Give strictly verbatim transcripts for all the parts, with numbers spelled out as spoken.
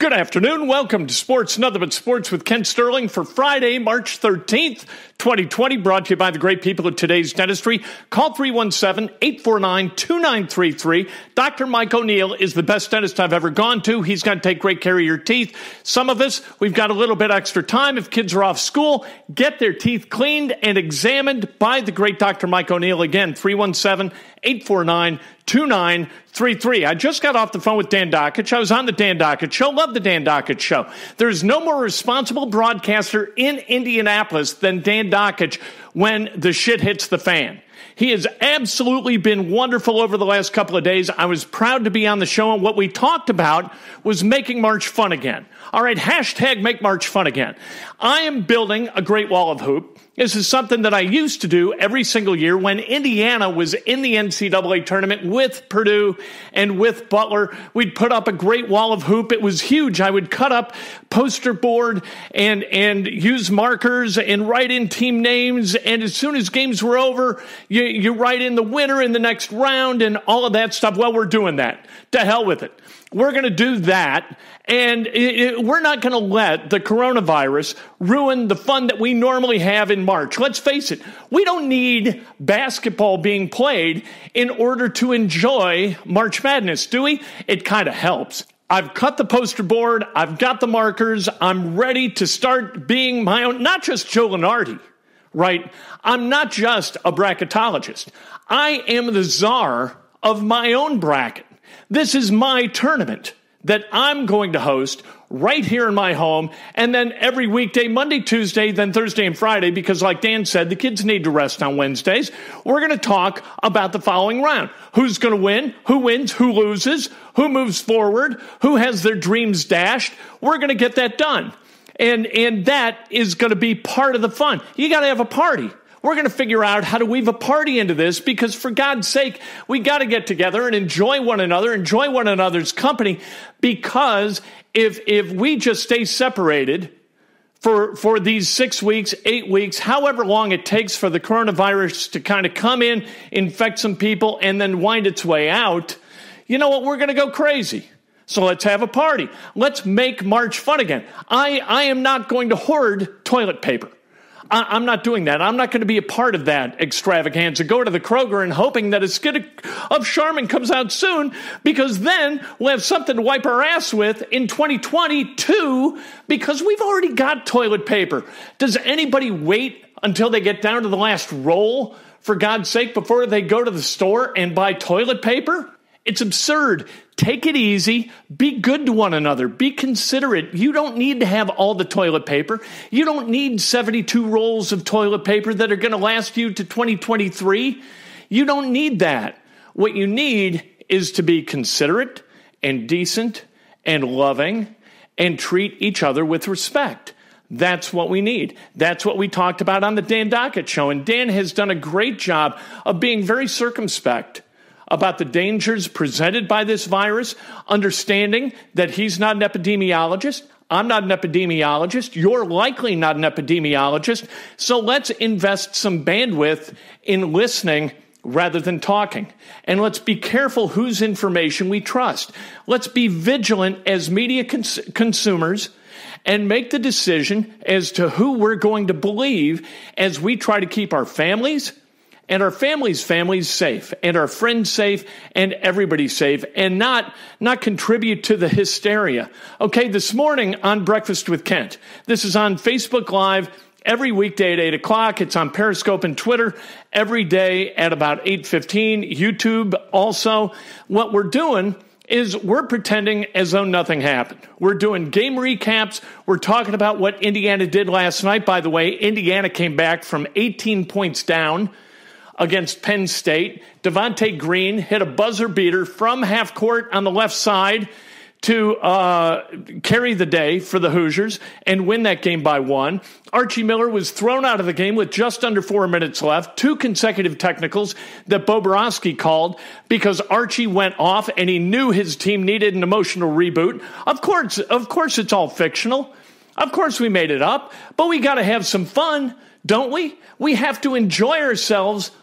Good afternoon. Welcome to Sports Nothing But Sports with Kent Sterling for Friday, March thirteenth, twenty twenty, brought to you by the great people of Today's Dentistry. Call three one seven, eight four nine, two nine three three. Doctor Mike O'Neill is the best dentist I've ever gone to. He's going to take great care of your teeth. Some of us, we've got a little bit extra time. If kids are off school, get their teeth cleaned and examined by the great Doctor Mike O'Neill. Again, three one seven, eight four nine, two nine three three. I just got off the phone with Dan Dockich. I was on the Dan Dockich Show. Love the Dan Dockich Show. There's no more responsible broadcaster in Indianapolis than Dan Dockich when the shit hits the fan. He has absolutely been wonderful over the last couple of days. I was proud to be on the show, and what we talked about was making March fun again. All right, hashtag make March fun again. I am building a great wall of hoop. This is something that I used to do every single year when Indiana was in the N C double A tournament with Purdue and with Butler. We'd put up a great wall of hoop. It was huge. I would cut up poster board and, and use markers and write in team names. And as soon as games were over, you, you write in the winner in the next round and all of that stuff. Well, we're doing that. To hell with it. We're going to do that, and it, it, we're not going to let the coronavirus ruin the fun that we normally have in March. Let's face it, we don't need basketball being played in order to enjoy March Madness, do we? It kind of helps. I've cut the poster board. I've got the markers. I'm ready to start being my own, not just Joe Lunardi, right? I'm not just a bracketologist. I am the czar of my own bracket. This is my tournament that I'm going to host right here in my home, and then every weekday, Monday, Tuesday, then Thursday and Friday, because like Dan said, the kids need to rest on Wednesdays. We're going to talk about the following round. Who's going to win? Who wins? Who loses? Who moves forward? Who has their dreams dashed? We're going to get that done. And, and that is going to be part of the fun. You got to have a party. We're going to figure out how to weave a party into this because, for God's sake, we got to get together and enjoy one another, enjoy one another's company, because if if we just stay separated for, for these six weeks, eight weeks, however long it takes for the coronavirus to kind of come in, infect some people, and then wind its way out, you know what? We're going to go crazy. So let's have a party. Let's make March fun again. I, I am not going to hoard toilet paper. I'm not doing that. I'm not going to be a part of that extravaganza. Go to the Kroger and hoping that a skid of Charmin comes out soon, because then we'll have something to wipe our ass with in twenty twenty-two, because we've already got toilet paper. Does anybody wait until they get down to the last roll, for God's sake, before they go to the store and buy toilet paper? It's absurd. Take it easy. Be good to one another. Be considerate. You don't need to have all the toilet paper. You don't need seventy-two rolls of toilet paper that are going to last you to twenty twenty-three. You don't need that. What you need is to be considerate and decent and loving and treat each other with respect. That's what we need. That's what we talked about on the Dan Dockich Show. And Dan has done a great job of being very circumspect about the dangers presented by this virus, understanding that he's not an epidemiologist. I'm not an epidemiologist. You're likely not an epidemiologist. So let's invest some bandwidth in listening rather than talking. And let's be careful whose information we trust. Let's be vigilant as media cons- consumers and make the decision as to who we're going to believe as we try to keep our families and our families' families safe, and our friends safe, and everybody safe, and not, not contribute to the hysteria. Okay, this morning on Breakfast with Kent, this is on Facebook Live every weekday at eight o'clock. It's on Periscope and Twitter every day at about eight fifteen. YouTube also. What we're doing is we're pretending as though nothing happened. We're doing game recaps. We're talking about what Indiana did last night. By the way, Indiana came back from eighteen points down against Penn State. Devontae Green hit a buzzer beater from half court on the left side to uh, carry the day for the Hoosiers and win that game by one. Archie Miller was thrown out of the game with just under four minutes left, two consecutive technicals that Bobrovsky called because Archie went off and he knew his team needed an emotional reboot. Of course, of course it's all fictional. Of course we made it up, but we got to have some fun, don't we? We have to enjoy ourselves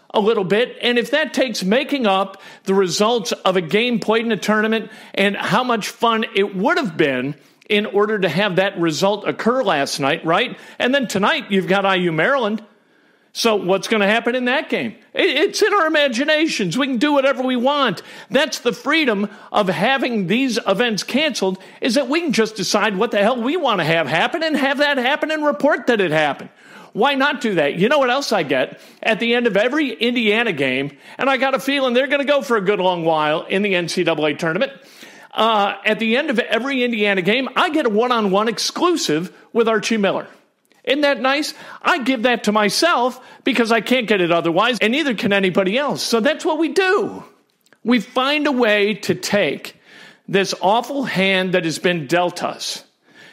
a little bit. And if that takes making up the results of a game played in a tournament and how much fun it would have been in order to have that result occur last night, right? And then tonight you've got I U Maryland. So what's going to happen in that game? It's in our imaginations. We can do whatever we want. That's the freedom of having these events canceled, is that we can just decide what the hell we want to have happen and have that happen and report that it happened. Why not do that? You know what else I get? At the end of every Indiana game, and I got a feeling they're going to go for a good long while in the N C double A tournament, uh, at the end of every Indiana game, I get a one-on-one exclusive with Archie Miller. Isn't that nice? I give that to myself because I can't get it otherwise, and neither can anybody else. So that's what we do. We find a way to take this awful hand that has been dealt us,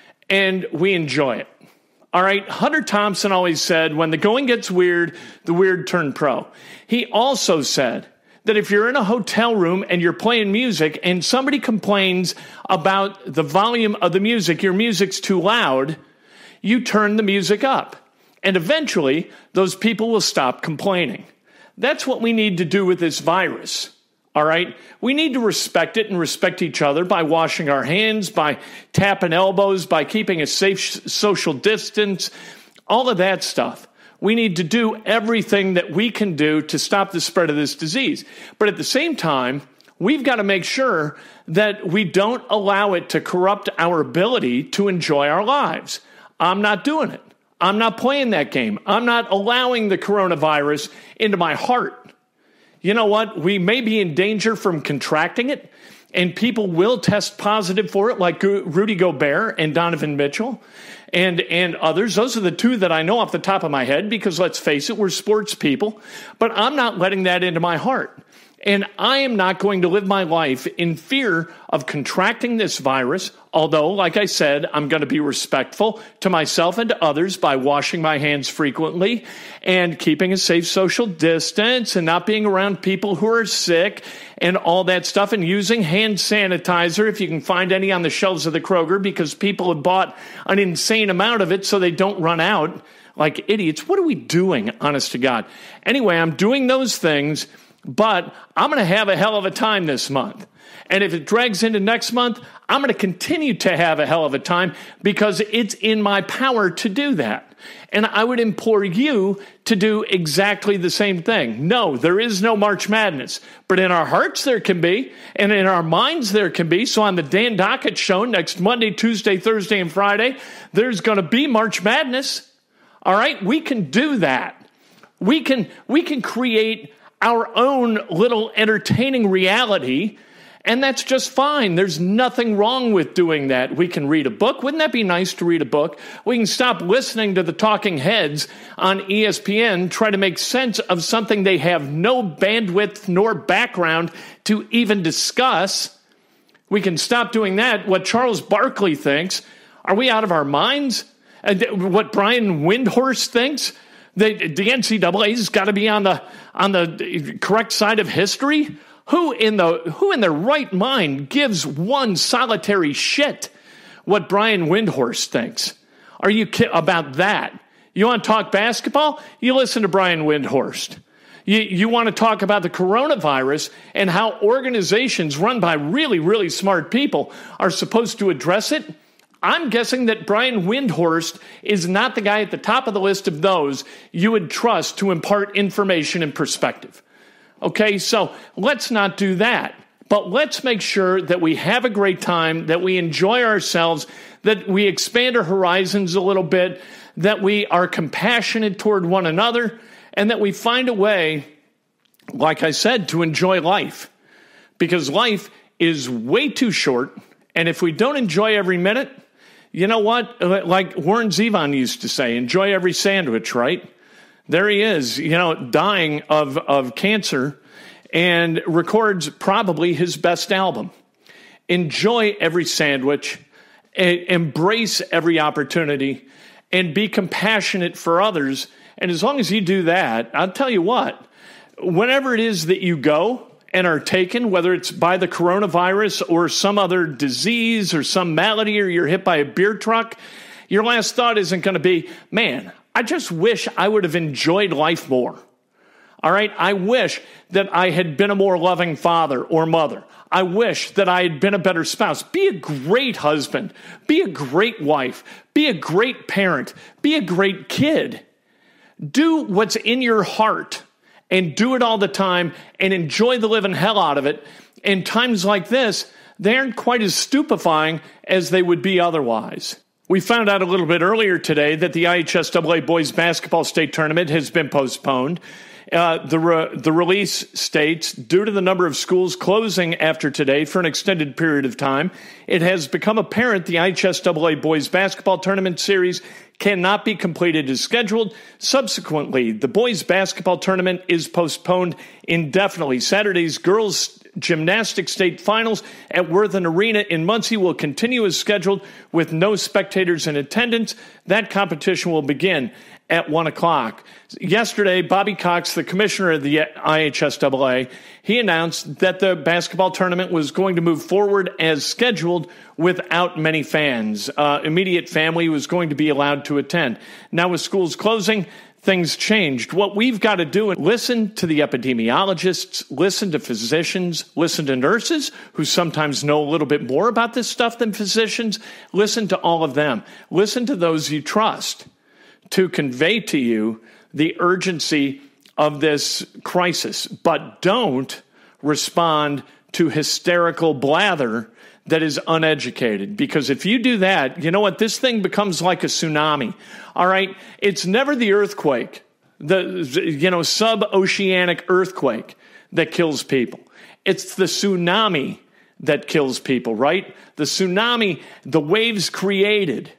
and we enjoy it. All right, Hunter Thompson always said, when the going gets weird, the weird turn pro. He also said that if you're in a hotel room and you're playing music and somebody complains about the volume of the music, your music's too loud, you turn the music up. And eventually, those people will stop complaining. That's what we need to do with this virus. All right? We need to respect it and respect each other by washing our hands, by tapping elbows, by keeping a safe social distance, all of that stuff. We need to do everything that we can do to stop the spread of this disease. But at the same time, we've got to make sure that we don't allow it to corrupt our ability to enjoy our lives. I'm not doing it. I'm not playing that game. I'm not allowing the coronavirus into my heart. You know what? We may be in danger from contracting it, and people will test positive for it, like Rudy Gobert and Donovan Mitchell and, and others. Those are the two that I know off the top of my head because, let's face it, we're sports people. But I'm not letting that into my heart. And I am not going to live my life in fear of contracting this virus, although, like I said, I'm going to be respectful to myself and to others by washing my hands frequently and keeping a safe social distance and not being around people who are sick and all that stuff, and using hand sanitizer if you can find any on the shelves of the Kroger, because people have bought an insane amount of it so they don't run out like idiots. What are we doing, honest to God? Anyway, I'm doing those things. But I'm going to have a hell of a time this month. And if it drags into next month, I'm going to continue to have a hell of a time because it's in my power to do that. And I would implore you to do exactly the same thing. No, there is no March Madness, but in our hearts there can be, and in our minds there can be. So on the Dan Dockett Show next Monday, Tuesday, Thursday, and Friday, there's going to be March Madness. All right, we can do that. We can, we can create our own little entertaining reality, and that's just fine. There's nothing wrong with doing that. We can read a book. Wouldn't that be nice to read a book? We can stop listening to the talking heads on E S P N, try to make sense of something they have no bandwidth nor background to even discuss. We can stop doing that. What Charles Barkley thinks, are we out of our minds? What Brian Windhorst thinks, The, the N C double A's got to be on the on the correct side of history. Who in the who in their right mind gives one solitary shit what Brian Windhorst thinks? Are you ki- about that? You want to talk basketball? You listen to Brian Windhorst. You, you want to talk about the coronavirus and how organizations run by really, really smart people are supposed to address it? I'm guessing that Brian Windhorst is not the guy at the top of the list of those you would trust to impart information and perspective. Okay, so let's not do that. But let's make sure that we have a great time, that we enjoy ourselves, that we expand our horizons a little bit, that we are compassionate toward one another, and that we find a way, like I said, to enjoy life. Because life is way too short, and if we don't enjoy every minute, you know what? Like Warren Zevon used to say, enjoy every sandwich, right? There he is, you know, dying of, of cancer and records probably his best album. Enjoy every sandwich, a- embrace every opportunity, and be compassionate for others. And as long as you do that, I'll tell you what, whenever it is that you go and are taken, whether it's by the coronavirus or some other disease or some malady, or you're hit by a beer truck, your last thought isn't going to be, man, I just wish I would have enjoyed life more. All right, I wish that I had been a more loving father or mother. I wish that I had been a better spouse. Be a great husband. Be a great wife. Be a great parent. Be a great kid. Do what's in your heart and do it all the time and enjoy the living hell out of it. In times like this, they aren't quite as stupefying as they would be otherwise. We found out a little bit earlier today that the I H S A A boys basketball state tournament has been postponed. Uh, the re- the release states, due to the number of schools closing after today for an extended period of time, it has become apparent the I H S A A boys basketball tournament series cannot be completed as scheduled. Subsequently, the boys basketball tournament is postponed indefinitely. Saturday's girls gymnastics state finals at Worthen Arena in Muncie will continue as scheduled with no spectators in attendance. That competition will begin at one o'clock. Yesterday, Bobby Cox, the commissioner of the I H S A A, he announced that the basketball tournament was going to move forward as scheduled without many fans. Uh, immediate family was going to be allowed to attend. Now, with schools closing, things changed. What we've got to do is listen to the epidemiologists, listen to physicians, listen to nurses who sometimes know a little bit more about this stuff than physicians. Listen to all of them. Listen to those you trust to convey to you the urgency of this crisis, but don't respond to hysterical blather that is uneducated. Because if you do that, you know what? This thing becomes like a tsunami. All right? It's never the earthquake, the, you know, sub-oceanic earthquake that kills people. It's the tsunami that kills people, right? The tsunami, the waves created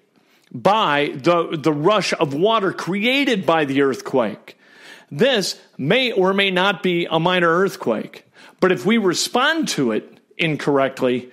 by the, the rush of water created by the earthquake. This may or may not be a minor earthquake, but if we respond to it incorrectly,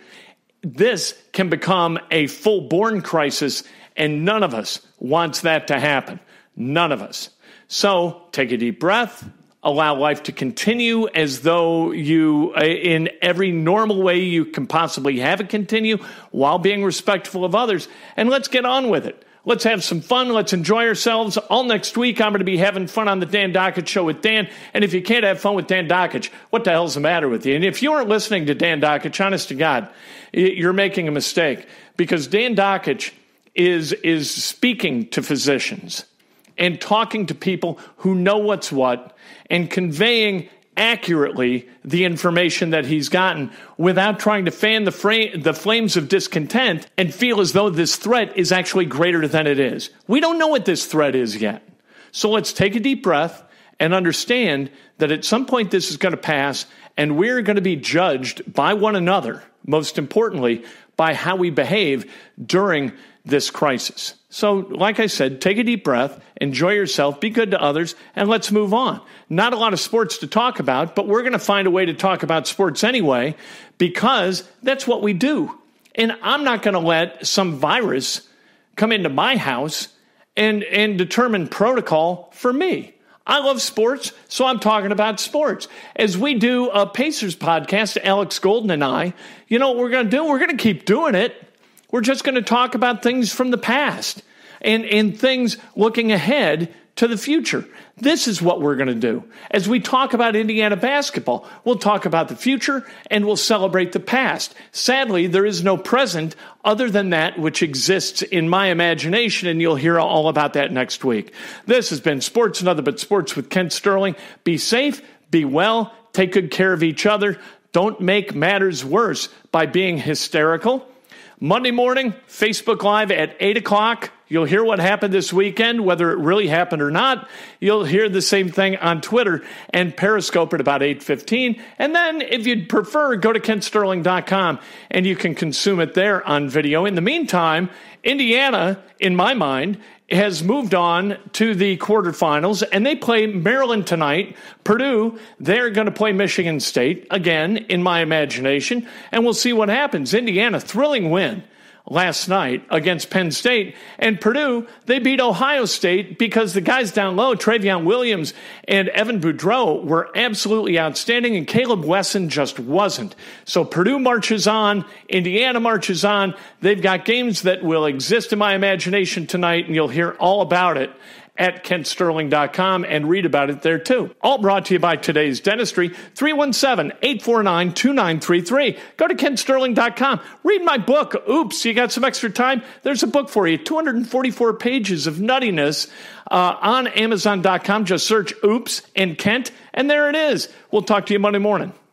this can become a full-born crisis, and none of us wants that to happen. None of us. So take a deep breath. Allow life to continue as though you, in every normal way you can possibly have it continue, while being respectful of others. And let's get on with it. Let's have some fun. Let's enjoy ourselves. All next week, I'm going to be having fun on the Dan Dockich Show with Dan. And if you can't have fun with Dan Dockich, what the hell's the matter with you? And if you aren't listening to Dan Dockich, honest to God, you're making a mistake. Because Dan Dockich is, is speaking to physicians and talking to people who know what's what and conveying accurately the information that he's gotten without trying to fan the, fra- the flames of discontent and feel as though this threat is actually greater than it is. We don't know what this threat is yet. So let's take a deep breath and understand that at some point this is going to pass and we're going to be judged by one another, most importantly, by how we behave during this crisis. So, like I said, take a deep breath, enjoy yourself, be good to others, and let's move on. Not a lot of sports to talk about, but we're going to find a way to talk about sports anyway, because that's what we do. And I'm not going to let some virus come into my house and, and determine protocol for me. I love sports, so I'm talking about sports. As we do a Pacers podcast, Alex Golden and I, you know what we're going to do? We're going to keep doing it. We're just going to talk about things from the past and, and things looking ahead to the future. This is what we're going to do. As we talk about Indiana basketball, we'll talk about the future and we'll celebrate the past. Sadly, there is no present other than that which exists in my imagination, and you'll hear all about that next week. This has been Sports and Other But Sports with Kent Sterling. Be safe, be well, take good care of each other. Don't make matters worse by being hysterical. Monday morning, Facebook Live at eight o'clock. You'll hear what happened this weekend, whether it really happened or not. You'll hear the same thing on Twitter and Periscope at about eight fifteen. And then, if you'd prefer, go to kent sterling dot com and you can consume it there on video. In the meantime, Indiana, in my mind, has moved on to the quarterfinals, and they play Maryland tonight. Purdue, they're going to play Michigan State, again, in my imagination, and we'll see what happens. Indiana, thrilling win last night against Penn State, and Purdue, they beat Ohio State because the guys down low, Travion Williams and Evan Boudreau, were absolutely outstanding, and Caleb Wesson just wasn't. So Purdue marches on, Indiana marches on. They've got games that will exist in my imagination tonight, and you'll hear all about it at kent sterling dot com and read about it there too. All brought to you by Today's Dentistry, three one seven, eight four nine, two nine three three. Go to kent sterling dot com. Read my book. Oops, you got some extra time? There's a book for you. two hundred forty-four pages of nuttiness uh, on amazon dot com. Just search Oops and Kent, and there it is. We'll talk to you Monday morning.